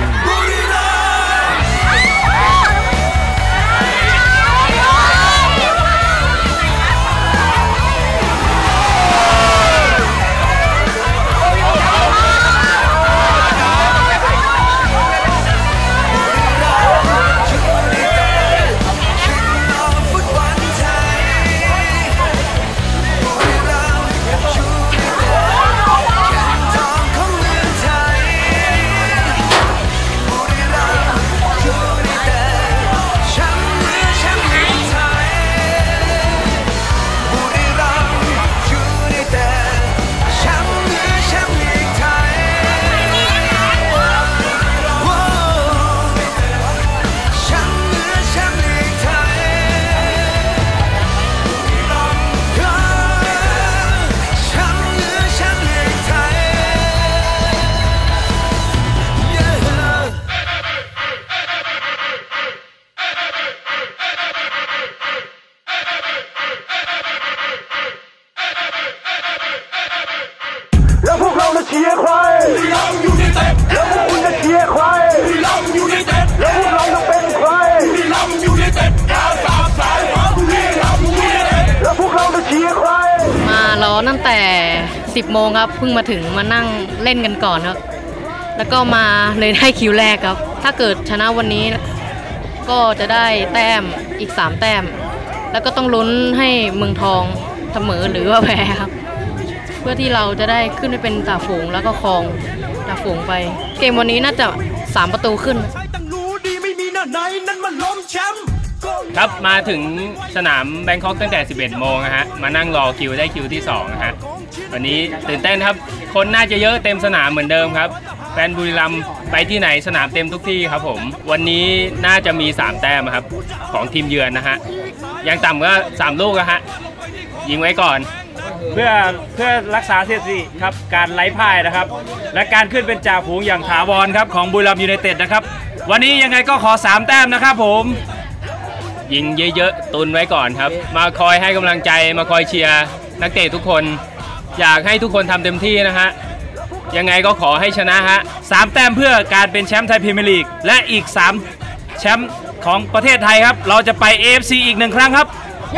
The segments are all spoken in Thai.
แล้วพวกเราจะเชียร์ใครเราอยู่ในเต็ดแล้วพวกคุณจะเชียร์ใครเราอยู่ในเต็ดแล้วพวกเราจะเป็นใครเราอยู่ในเต็ดอาสาสายเราอยู่ในเต็ดแล้วพวกเราจะเชียร์ใครมารอตั้งแต่10 โมงครับเพิ่งมาถึงมานั่งเล่นกันก่อนครับแล้วก็มาเลยได้คิวแรกครับถ้าเกิดชนะวันนี้ก็จะได้แต้มอีก3 แต้มแล้วก็ต้องลุ้นให้เมืองทองเสมอหรือว่าแพ้ครับเพื่อที่เราจะได้ขึ้นไปเป็นจ่าฝูงแล้วก็ครองจ่าฝูงไปเกมวันนี้น่าจะ3 ประตูขึ้นครับมาถึงสนามแบงคอกตั้งแต่11 โมงนะฮะมานั่งรอคิวได้คิวที่2นะฮะวันนี้ตื่นเต้นครับคนน่าจะเยอะเต็มสนามเหมือนเดิมครับแฟนบุรีรัมย์ไปที่ไหนสนามเต็มทุกที่ครับผมวันนี้น่าจะมี3 แต้มครับของทีมเยือนนะฮะยังต่ำก็3 ลูกนะฮะยิงไว้ก่อนเพื่อรักษาสถิติครับการไร้พ่ายนะครับและการขึ้นเป็นจ่าฝูงอย่างถาวรครับของบุรีรัมย์ยูไนเต็ดนะครับวันนี้ยังไงก็ขอ3 แต้มนะครับผมยิงเยอะๆตุนไว้ก่อนครับมาคอยให้กำลังใจมาคอยเชียร์นักเตะทุกคนอยากให้ทุกคนทำเต็มที่นะฮะยังไงก็ขอให้ชนะฮะ 3 แต้มเพื่อการเป็นแชมป์ไทยพรีเมียร์ลีกและอีก3 แชมป์ของประเทศไทยครับเราจะไป AFC อีก1 ครั้งครับ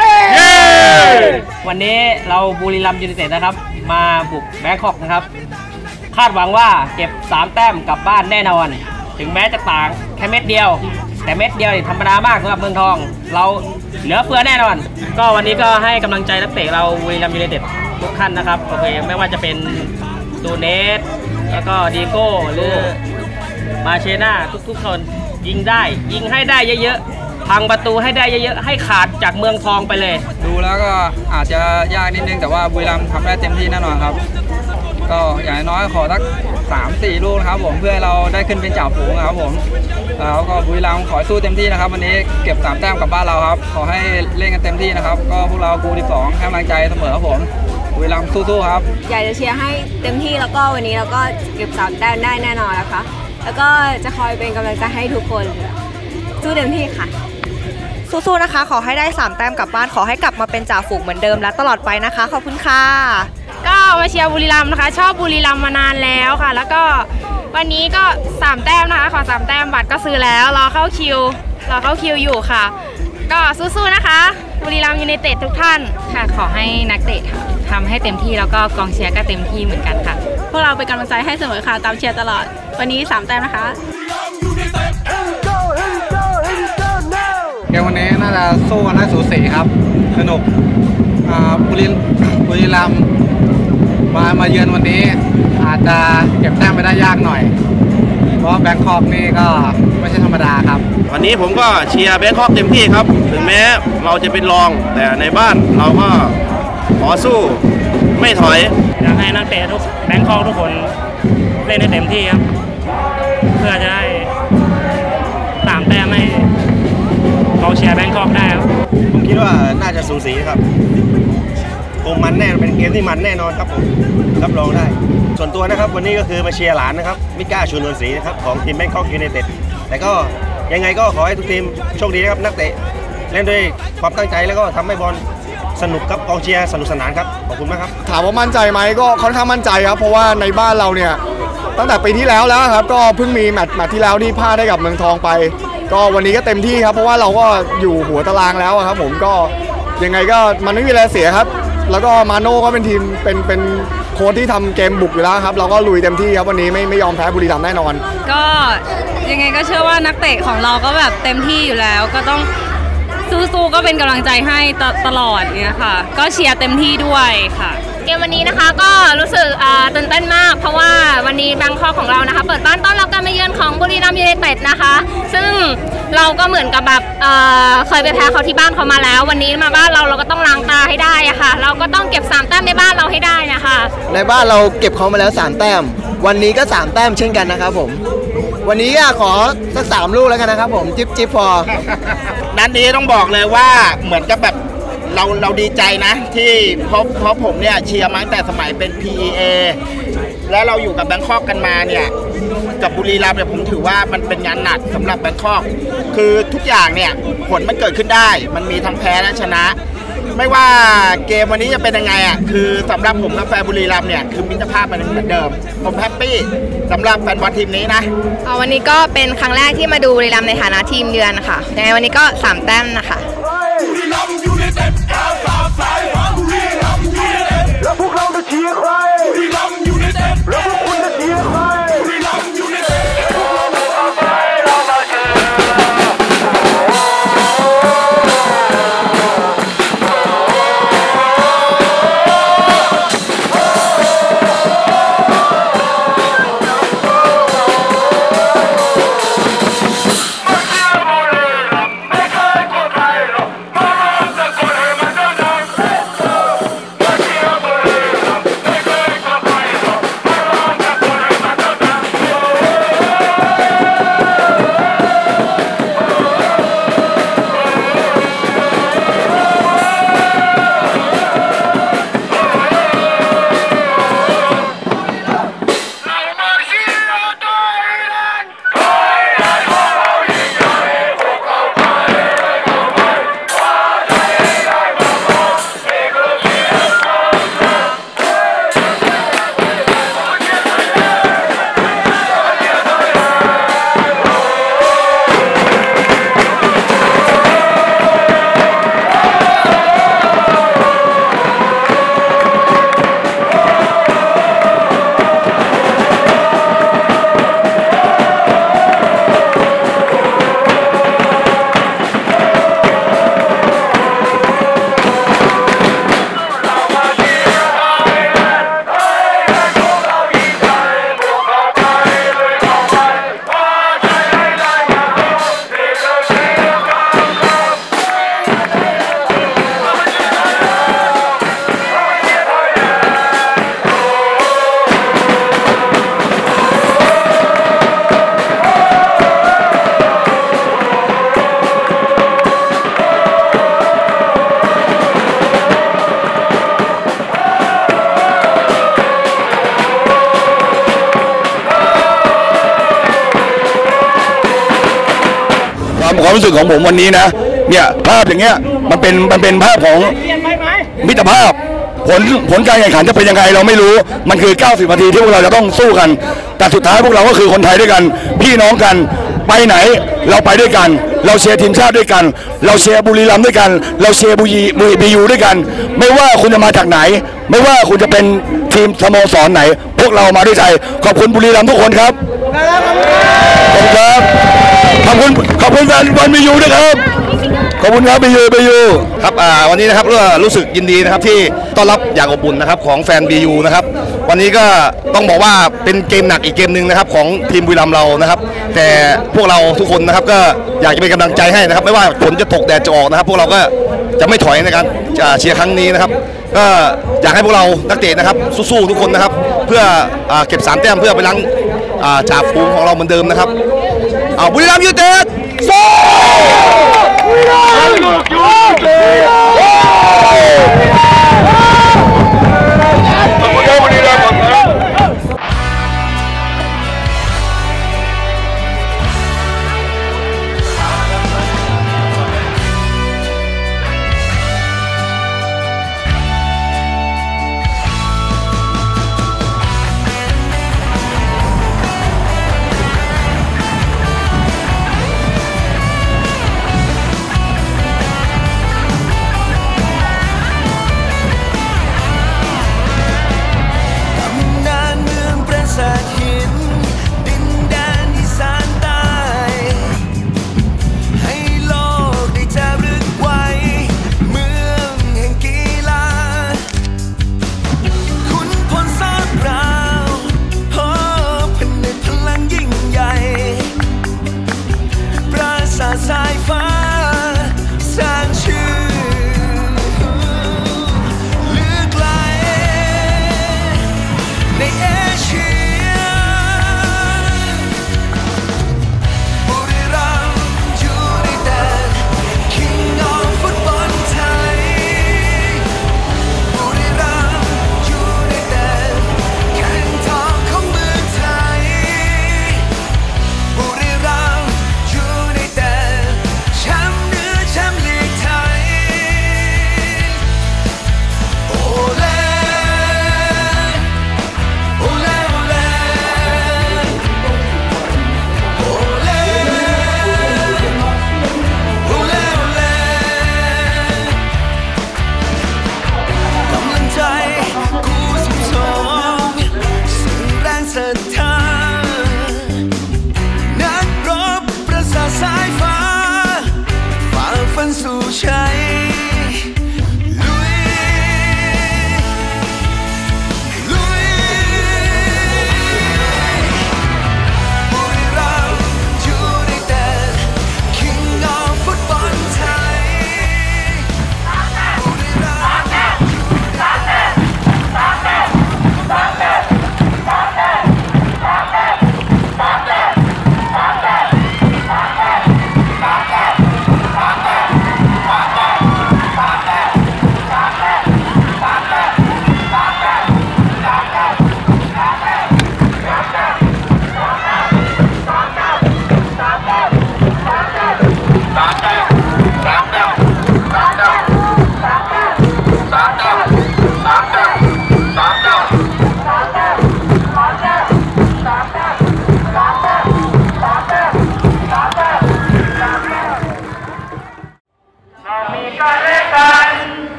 วันนี้เราบุรีรัมย์ยูไนเต็ดนะครับมาบุกแบงคอกนะครับคาดหวังว่าเก็บ3 แต้มกลับบ้านแน่นอนถึงแม้จะต่างแค่เม็ดเดียวแต่เม็ดเดียวธรรมดามากสำหรับเมืองทองเราเหลือเฟือแน่นอนก็วันนี้ก็ให้กำลังใจนักเตะเราบุรีรัมย์ยูไนเต็ดทุกท่านนะครับโอเคไม่ว่าจะเป็นตูเนสแล้วก็ดีโก้หรือมาเชน่าทุกคนยิงได้ยิงให้ได้เยอะๆพังประตูให้ได้เยอะๆให้ขาดจากเมืองทองไปเลยดูแล้วก็อาจจะยากนิดนึงแต่ว่าบุรีรัมย์ทำได้เต็มที่แน่นอนครับก็อย่างน้อยขอสัก3-4 ลูกนะครับผมเพื่อเราได้ขึ้นเป็นจ่าฝูงครับผมแล้วก็บุรีรัมย์ขอสู้เต็มที่นะครับวันนี้เก็บ3 แต้มกลับบ้านเราครับขอให้เล่นกันเต็มที่นะครับก็พวกเรากู12ให้กำลังใจเสมอครับผมบุรีรัมย์สู้ๆครับอยากจะเชียร์ให้เต็มที่แล้วก็วันนี้เราก็เก็บ3 แต้มได้แน่นอนนะคะแล้วก็จะคอยเป็นกำลังใจให้ทุกคนสู้เต็มที่ค่ะสู้ๆนะคะขอให้ได้3 แต้มกลับบ้านขอให้กลับมาเป็นจ่าฝูงเหมือนเดิมและตลอดไปนะคะขอบคุณค่ะก็มาเชียร์บุรีรัมย์นะคะชอบบุรีรัมย์มานานแล้วค่ะแล้วก็วันนี้ก็3 แต้มนะคะขอ3 แต้มบัตรก็ซื้อแล้วรอเข้าคิวอยู่ค่ะก็สู้ๆนะคะบุรีรัมย์ยูไนเต็ดทุกท่านค่ะขอให้นักเตะทำให้เต็มที่แล้วก็กองเชียร์ก็เต็มที่เหมือนกันค่ะพวกเราเป็นกำลังใจให้เสมอค่ะตามเชียร์ตลอดวันนี้3 แต้มนะคะเกมวันนี้น่าจะสู้กันได้สูสีครับสนุกบุรีรัมย์มาเยือนวันนี้อาจจะเก็บแต้มไปได้ยากหน่อยเพราะแบงคอกนี่ก็ไม่ใช่ธรรมดาครับวันนี้ผมก็เชียร์แบงคอกเต็มที่ครับถึงแม้เราจะเป็นรองแต่ในบ้านเราก็ขอสู้ไม่ถอยอยากให้นักเตะทุกแบงคอกทุกคนเล่นให้เต็มที่ครับเพื่อจะได้3 แต้มให้เราเชียร์แบงคอกได้ครับผมคิดว่าน่าจะสูสีครับคงมันแน่เป็นเกมที่มันแน่นอนครับผมรับรองได้ส่วนตัวนะครับวันนี้ก็คือมาเชียร์หลานนะครับมิก้าชูนวลศรีนะครับของทีมแบงคอกยูไนเต็ดแต่ก็ยังไงก็ขอให้ทุกทีมโชคดีนะครับนักเตะเล่นด้วยความตั้งใจแล้วก็ทำให้บอลสนุกครับกองเชียร์สนุกสนานครับขอบคุณมากครับถามว่ามั่นใจไหมก็ค่อนข้างมั่นใจครับเพราะว่าในบ้านเราเนี่ยตั้งแต่ปีที่แล้วครับก็เพิ่งมีแมตช์ที่แล้วที่พลาดได้กับเมืองทองไปก็วันนี้ก็เต็มที่ครับเพราะว่าเราก็อยู่หัวตารางแล้วครับผมก็ยังไงก็มันไม่มีอะไรเสียครับแล้วก็มาโน่ก็เป็นทีมเป็นโค้ชที่ทำเกมบุกอยู่แล้วครับเราก็ลุยเต็มที่ครับวันนี้ไม่ยอมแพ้บุรีรัมย์แน่นอนก็ยังไงก็เชื่อว่านักเตะของเราก็แบบเต็มที่อยู่แล้วก็ต้องสู้ๆก็เป็นกำลังใจให้ตลอดเนี่ยค่ะก็เชียร์เต็มที่ด้วยค่ะเกมวันนี้นะคะก็รู้สึกตื่นเต้นมากเพราะว่าวันนี้แบงคอกของเรานะคะเปิดบ้านต้อนรับการมาเยือนของบุรีรัมย์ยูไนเต็ดนะคะซึ่งเราก็เหมือนกับแบบเคยไปแพ้เขาที่บ้านเขามาแล้ววันนี้มาบ้านเราก็ต้องล้างตาให้ได้อะค่ะเราก็ต้องเก็บ3 แต้มในบ้านเราให้ได้นะคะในบ้านเราเก็บเขามาแล้ว3 แต้มวันนี้ก็3 แต้มเช่นกันนะครับผมวันนี้ขอสัก3 ลูกแล้วกันนะครับผมจิ๊บพอนัดนี้ต้องบอกเลยว่าเหมือนกับแบบเราดีใจนะที่เพราะผมเนี่ยเชียร์มาตั้งแต่สมัยเป็น PEA แล้วเราอยู่กับแบงคอกกันมาเนี่ยกับบุรีรัมย์เนี่ยผมถือว่ามันเป็นงานหนักสำหรับแบงคอกคือทุกอย่างเนี่ยผลมันเกิดขึ้นได้มันมีทั้งแพ้และชนะไม่ว่าเกมวันนี้จะเป็นยังไงอ่ะคือสำหรับผมและแฟนบุรีรัมย์เนี่ยคือมิตรภาพมันเหมือนเดิมผมแฮปปี้สำหรับแฟนบอลทีมนี้นะวันนี้ก็เป็นครั้งแรกที่มาดูบุรีรัมย์ในฐานะทีมเยือนค่ะยังไงวันนี้ก็3 แต้มนะคะแล้วพวกเราจะเชียร์ใครบุรีรัมย์ยูไนเต็ดแล้วพวกคุณจะเชียร์ใครบุรีรัมย์ยูไนเต็ดความรู้สึกของผมวันนี้นะเนี่ยภาพอย่างเงี้ยมันเป็นภาพของมิตรภาพผลการแข่งขันจะเป็นยังไงเราไม่รู้มันคือ90 นาทีที่พวกเราจะต้องสู้กันแต่สุดท้ายพวกเราก็คือคนไทยด้วยกันพี่น้องกันไปไหนเราไปด้วยกันเราเชียร์ทีมชาติด้วยกันเราเชียร์บุรีรัมย์ด้วยกันเราเชียร์บียูด้วยกันไม่ว่าคุณจะมาจากไหนไม่ว่าคุณจะเป็นทีมสโมสรไหนพวกเรามาด้วยใจขอบคุณบุรีรัมย์ทุกคนครับขอบคุณครับขอบคุณแฟนบอลบียูด้วยครับขอบคุณครับบียูครับวันนี้นะครับรู้สึกยินดีนะครับที่ต้อนรับอย่างอบอุ่นนะครับของแฟนบียูนะครับวันนี้ก็ต้องบอกว่าเป็นเกมหนักอีกเกมหนึ่งนะครับของทีมบุรีรัมย์เรานะครับแต่พวกเราทุกคนนะครับก็อยากจะเป็นกำลังใจให้นะครับไม่ว่าฝนจะตกแดดจะออกนะครับพวกเราก็จะไม่ถอยในการเชียร์ครั้งนี้นะครับก็อยากให้พวกเรานักเตะนะครับสู้ๆทุกคนนะครับเพื่อเก็บ3 แต้มเพื่อไปล้างจ่าฝูงของเราเหมือนเดิมนะครับบุรีรัมย์ยูไนเต็ดสู้บุรีรัมย์ยูไนเต็ด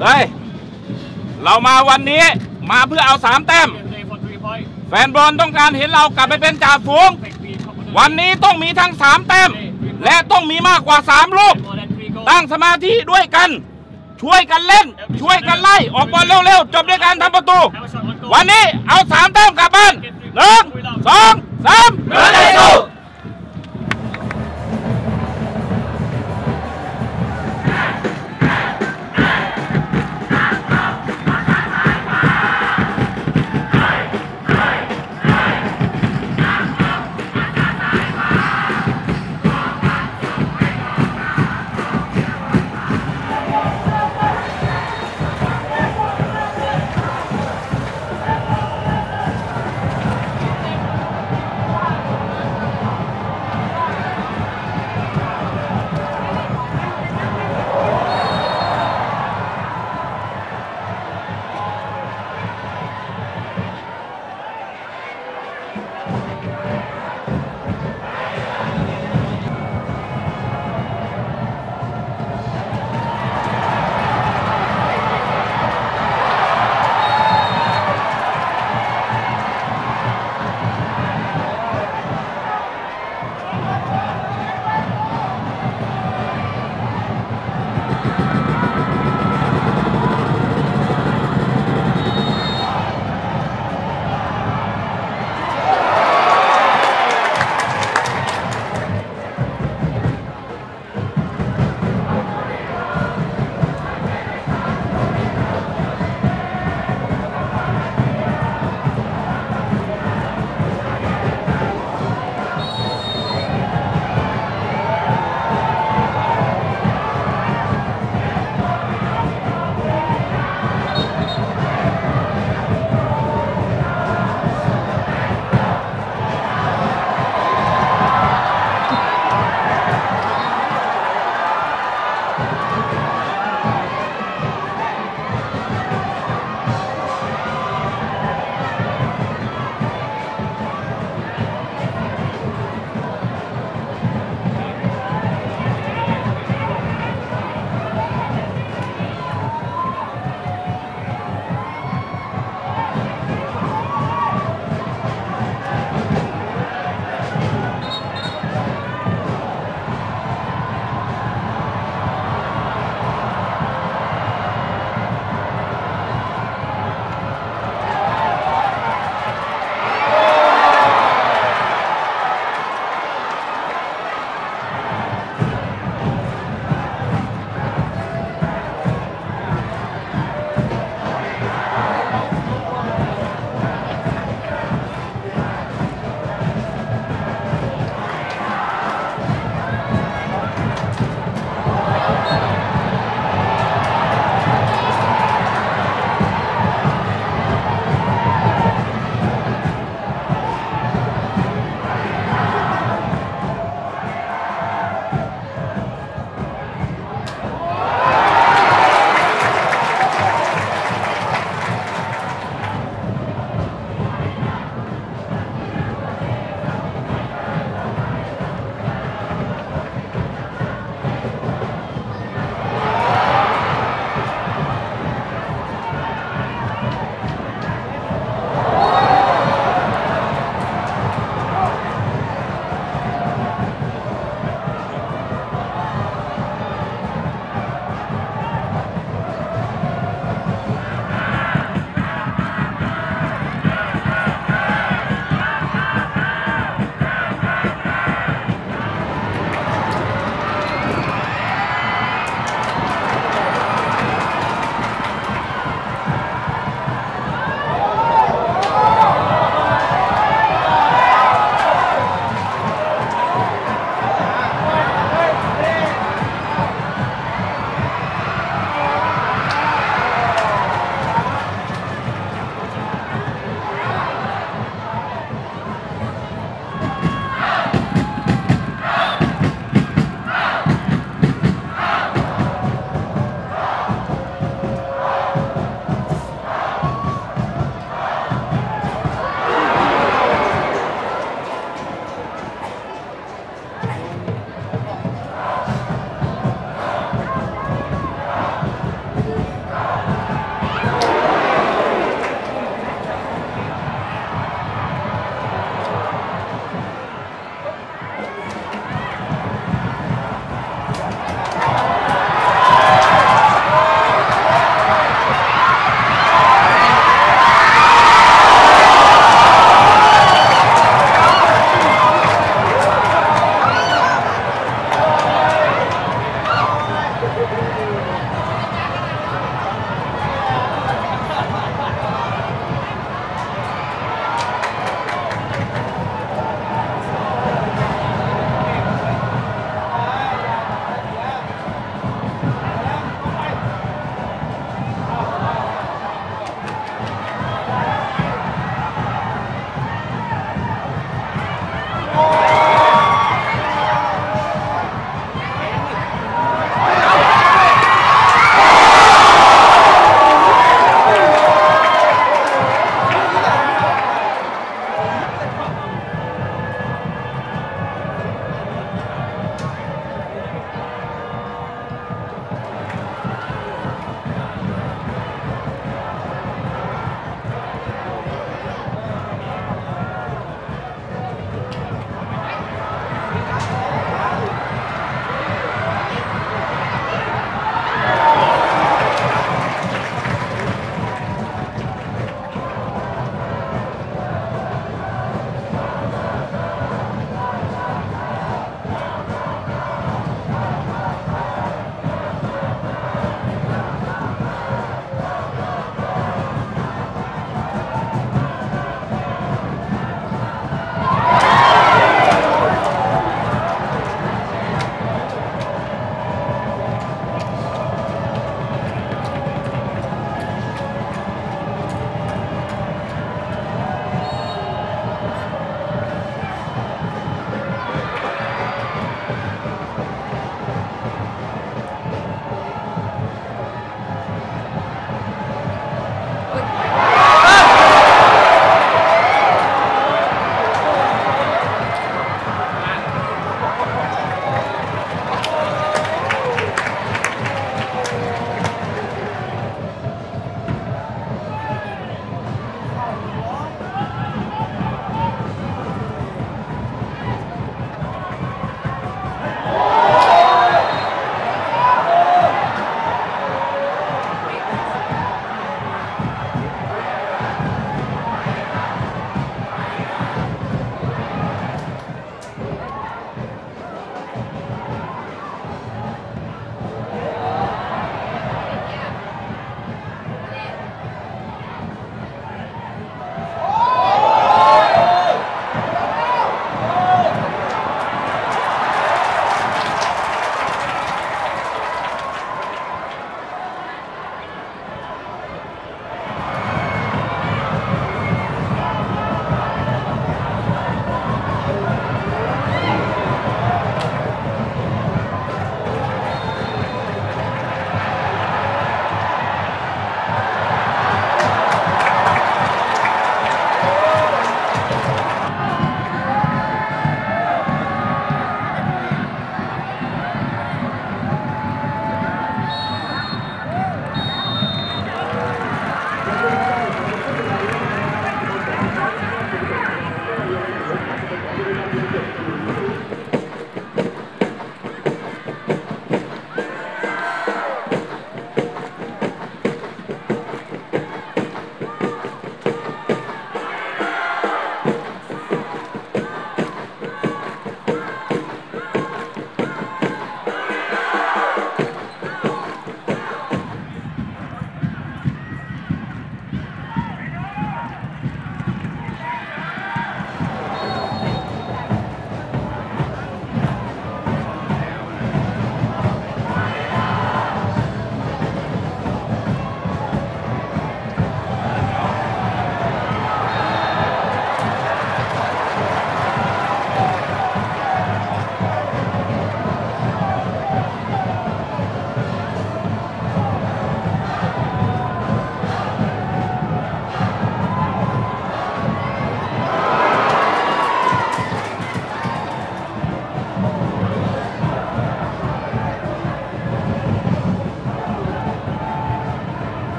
เฮ้ยเรามาวันนี้มาเพื่อเอา3 แต้มแฟนบอลต้องการเห็นเรากลับไปเป็นจ่าฝูงวันนี้ต้องมีทั้ง3 แต้มและต้องมีมากกว่า3 ลูกตั้งสมาธิด้วยกันช่วยกันเล่นช่วยกันไล่ออกบอลเร็วๆจบด้วยการทำประตูวันนี้เอา3 แต้มกลับบ้าน1 2 3เดินให้สู้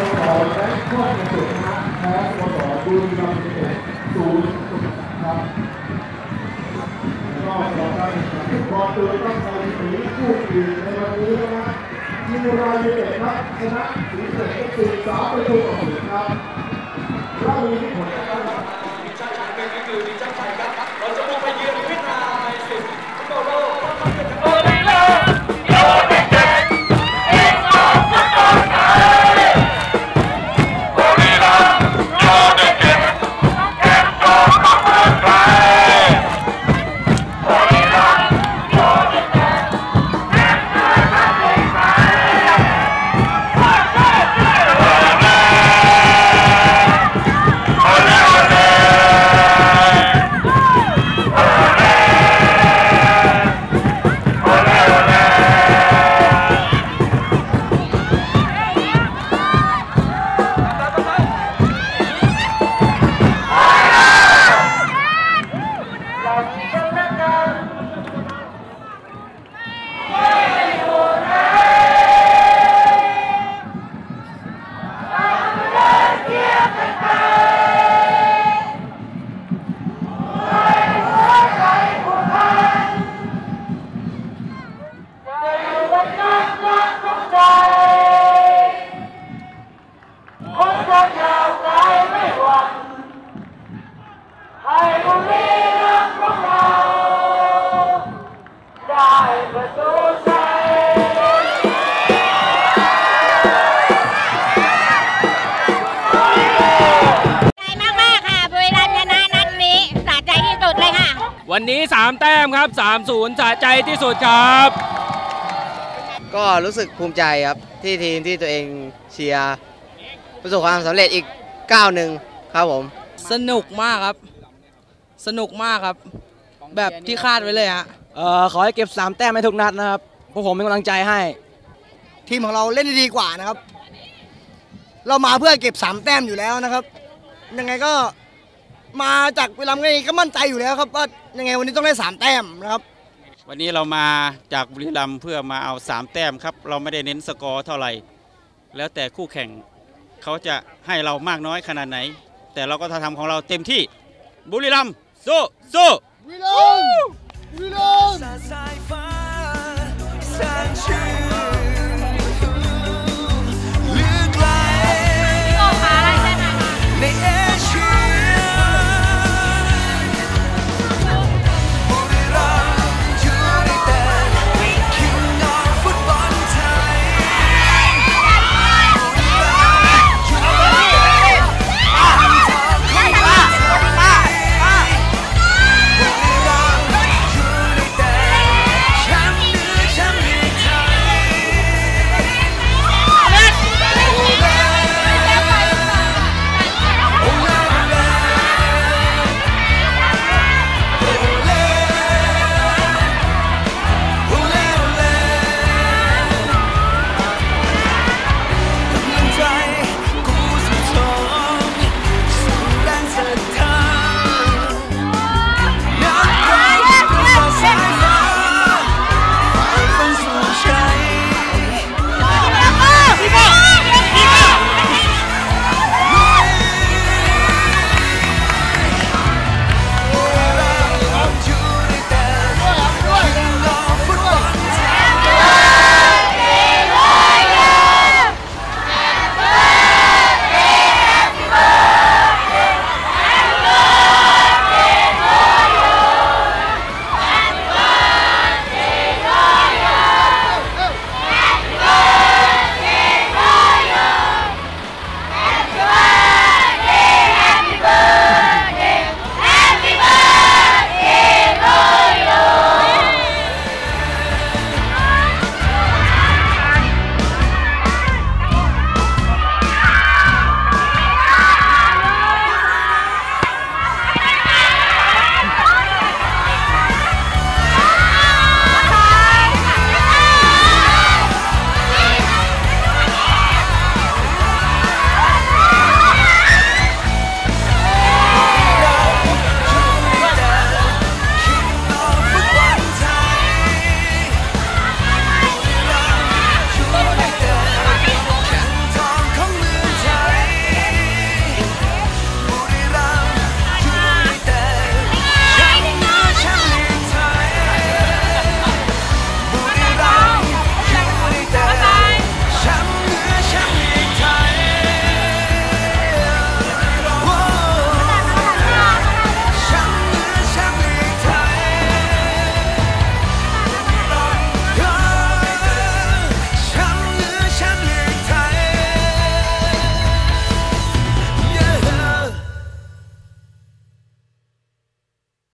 วันนี้3แต้มครับ 3-0 สะใจที่สุดครับก็รู้สึกภูมิใจครับที่ทีมที่ตัวเองเชียร์ประสบความสำเร็จอีกก้าวหนึ่งครับผมสนุกมากครับสนุกมากครับแบบที่คาดไว้เลยฮะขอให้เก็บ3แต้มให้ทุกนัดนะครับพวกผมเป็นกำลังใจให้ทีมของเราเล่นดีกว่านะครับเรามาเพื่อเก็บ3แต้มอยู่แล้วนะครับยังไงก็มาจากบุรีรัมย์ก็มั่นใจอยู่แล้วครับว่ายังไงวันนี้ต้องได้3แต้มนะครับวันนี้เรามาจากบุรีรัมย์เพื่อมาเอา3แต้มครับเราไม่ได้เน้นสกอร์เท่าไหร่แล้วแต่คู่แข่งเขาจะให้เรามากน้อยขนาดไหนแต่เราก็ทำของเราเต็มที่บุรีรัมย์สู้สู้บุรีรัมย์